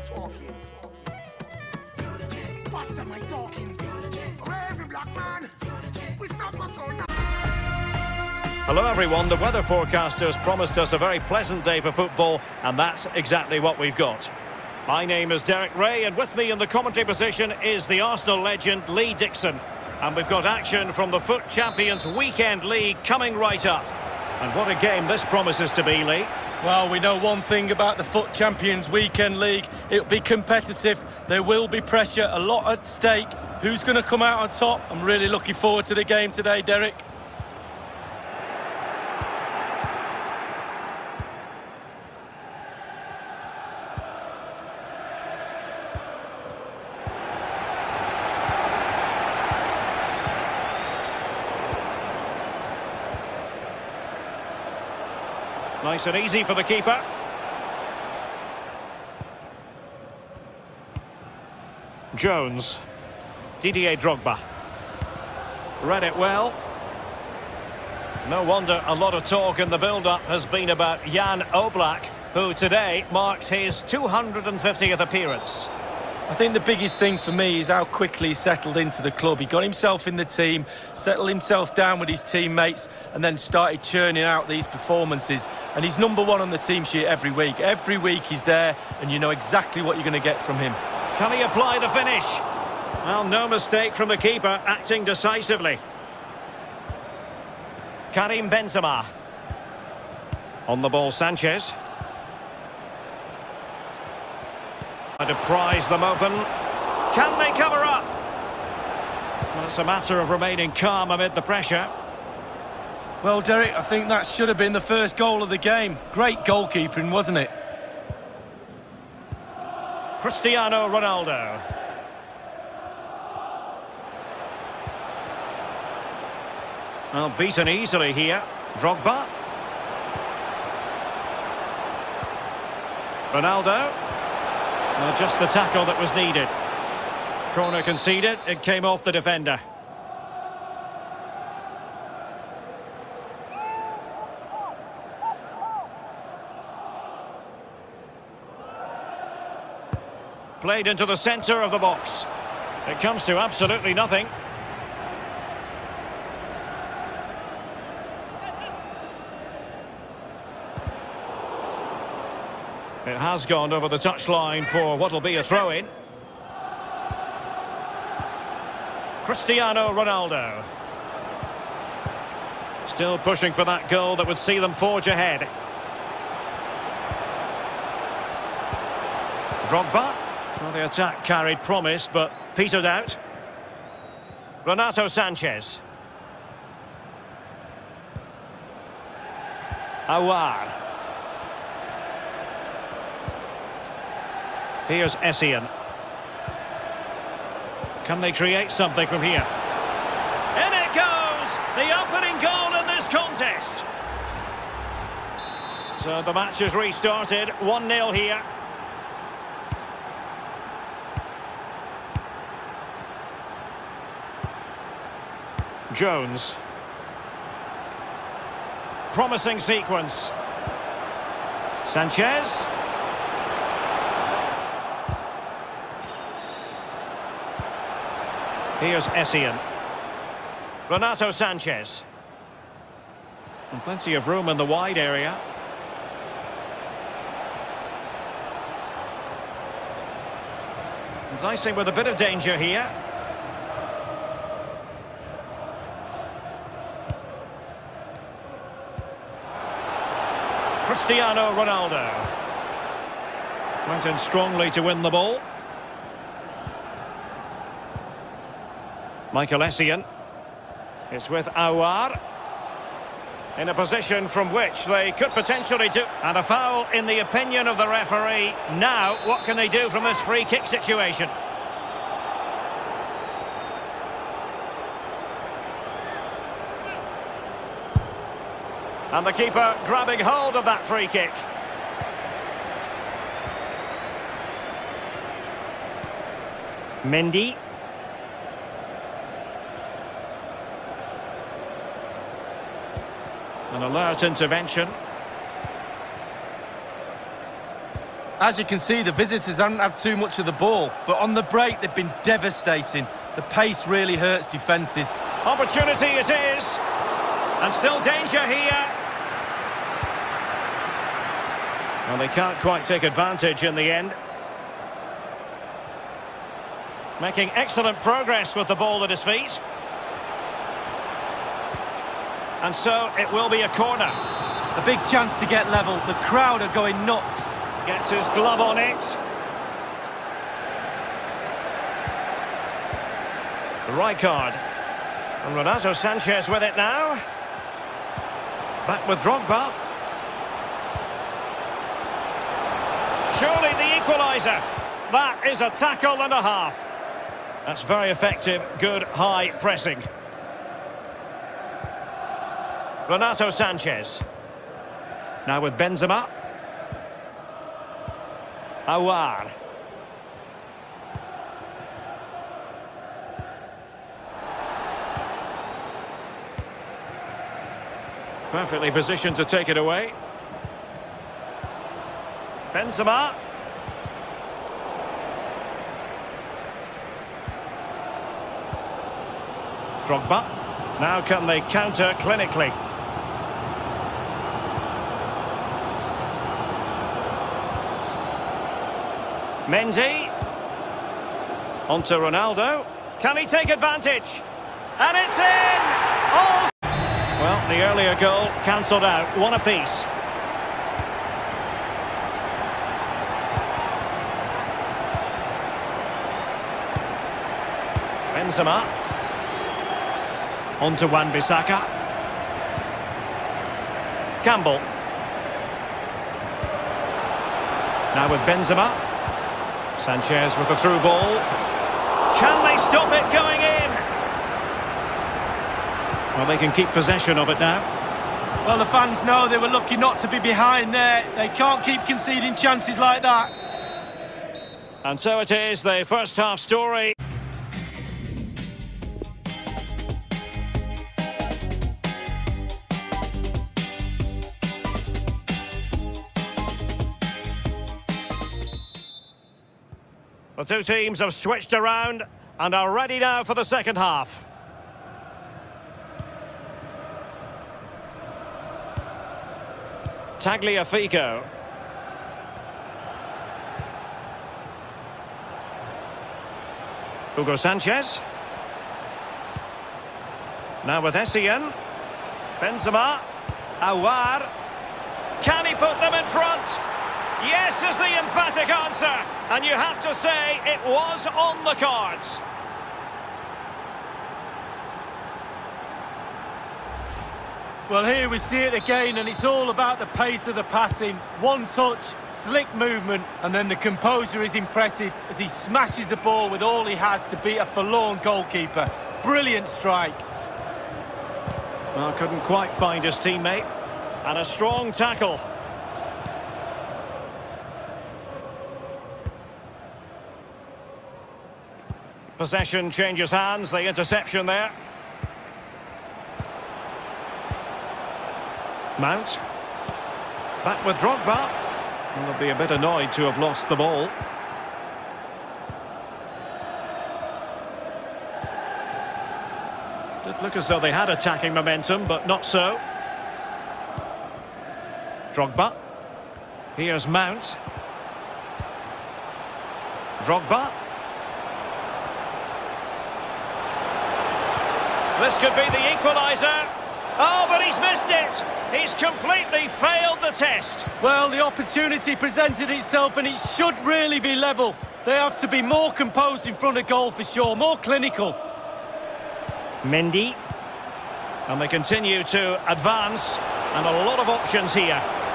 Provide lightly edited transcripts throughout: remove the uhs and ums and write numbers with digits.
talking. What am I talking? For every black man, we suffer so now. Hello everyone, the weather forecasters promised us a very pleasant day for football, and that's exactly what we've got. My name is Derek Ray, and with me in the commentary position is the Arsenal legend Lee Dixon. And we've got action from the FUT Champions Weekend League coming right up. And what a game this promises to be, Lee. Well, we know one thing about the FUT Champions Weekend League. It'll be competitive, there will be pressure, a lot at stake. Who's going to come out on top? I'm really looking forward to the game today, Derek. Nice and easy for the keeper. Jones. Didier Drogba. Read it well. No wonder a lot of talk in the build-up has been about Jan Oblak, who today marks his 250th appearance. I think the biggest thing for me is how quickly he settled into the club. He got himself in the team, settled himself down with his teammates, and then started churning out these performances. And he's number one on the team sheet every week. Every week he's there, and you know exactly what you're going to get from him. Can he apply the finish? Well, no mistake from the keeper, acting decisively. Karim Benzema. On the ball, Sanchez. To prise them open. Can they cover up? Well, it's a matter of remaining calm amid the pressure. Well, Derek, I think that should have been the first goal of the game. Great goalkeeping, wasn't it? Cristiano Ronaldo. Well, beaten easily here. Drogba. Ronaldo. Well, just the tackle that was needed. Corner conceded, it came off the defender. Played into the centre of the box. It comes to absolutely nothing. It has gone over the touchline for what will be a throw-in. Cristiano Ronaldo. Still pushing for that goal that would see them forge ahead. Drogba. Well, the attack carried promise, but petered out. Renato Sanchez. Aouar. Here's Essien. Can they create something from here? In it goes! The opening goal in this contest. So the match has restarted. 1-0 here. Jones. Promising sequence. Sanchez. Here's Essien. Renato Sanchez. And plenty of room in the wide area. Dicing with a bit of danger here. Cristiano Ronaldo. Went in strongly to win the ball. Michael Essien. It's with Aouar. In a position from which they could potentially do... And a foul in the opinion of the referee. Now, what can they do from this free kick situation? And the keeper grabbing hold of that free kick. Mendy. An alert intervention. As you can see, the visitors haven't had too much of the ball, but on the break they've been devastating. The pace really hurts defences. Opportunity it is, and still danger here. Well, they can't quite take advantage in the end. Making excellent progress with the ball at his feet. And so it will be a corner. A big chance to get level. The crowd are going nuts. Gets his glove on it. Rijkaard. And Renato Sanchez with it now. Back with Drogba. Surely the equaliser. That is a tackle and a half. That's very effective, good high pressing. Renato Sanchez. Now with Benzema. Aouar. Perfectly positioned to take it away. Benzema. Drogba. Now can they counter clinically? Mendy. On to Ronaldo. Can he take advantage? And it's in! Oh! Well, the earlier goal cancelled out. One apiece. Benzema. On to Wan-Bissaka. Campbell. Now with Benzema. Sanchez with the through ball. Can they stop it going in? Well, they can keep possession of it now. Well, the fans know they were lucky not to be behind there. They can't keep conceding chances like that. And so it is, the first half story. The two teams have switched around and are ready now for the second half. Tagliafico. Hugo Sanchez. Now with Essien. Benzema. Aouar. Can he put them in front? Yes is the emphatic answer. And you have to say it was on the cards. Well, here we see it again, and it's all about the pace of the passing. One touch, slick movement, and then the composure is impressive as he smashes the ball with all he has to beat a forlorn goalkeeper. Brilliant strike. Well, couldn't quite find his teammate. And a strong tackle. Possession changes hands, the interception there. Mount. Back with Drogba. They'll be a bit annoyed to have lost the ball. Did look as though they had attacking momentum, but not so. Drogba. Here's Mount. Drogba. This could be the equaliser. Oh, but he's missed it. He's completely failed the test. Well, the opportunity presented itself and it should really be level. They have to be more composed in front of goal for sure, more clinical. Mendy. And they continue to advance. And a lot of options here.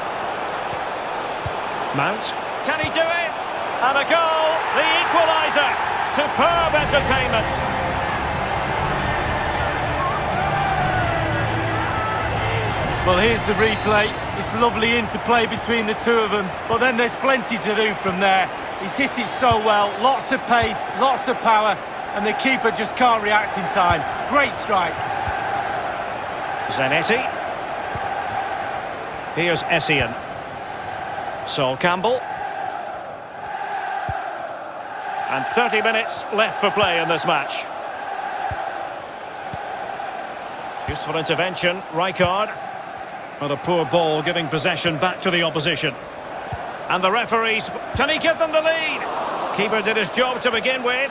Mount. Can he do it? And a goal. The equaliser. Superb entertainment. Well, here's the replay. It's lovely interplay between the two of them, but then there's plenty to do from there. He's hit it so well, lots of pace, lots of power, and the keeper just can't react in time. Great strike. Zanetti. Here's Essien. Sol Campbell. And 30 minutes left for play in this match. Useful intervention, Rijkaard. But a poor ball giving possession back to the opposition. And the referees, can he give them the lead? Keeper did his job to begin with.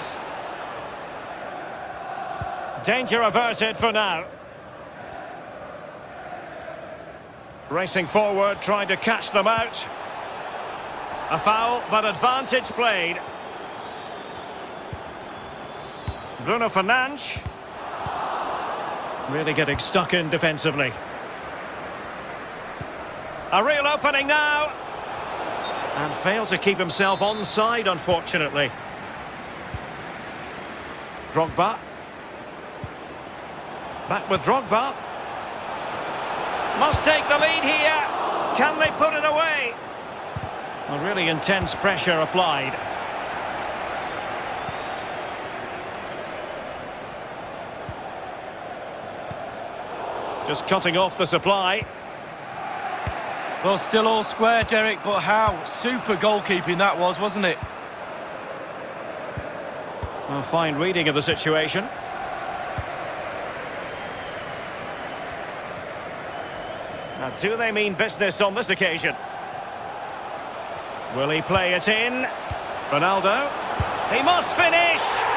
Danger averted for now. Racing forward, trying to catch them out. A foul, but advantage played. Bruno Fernandes. Really getting stuck in defensively. A real opening now. And failed to keep himself onside, unfortunately. Drogba. Back with Drogba. Must take the lead here. Can they put it away? A really intense pressure applied. Just cutting off the supply. Well, still all square, Derek, but how super goalkeeping that was, wasn't it? A fine reading of the situation. Now, do they mean business on this occasion? Will he play it in? Ronaldo. He must finish!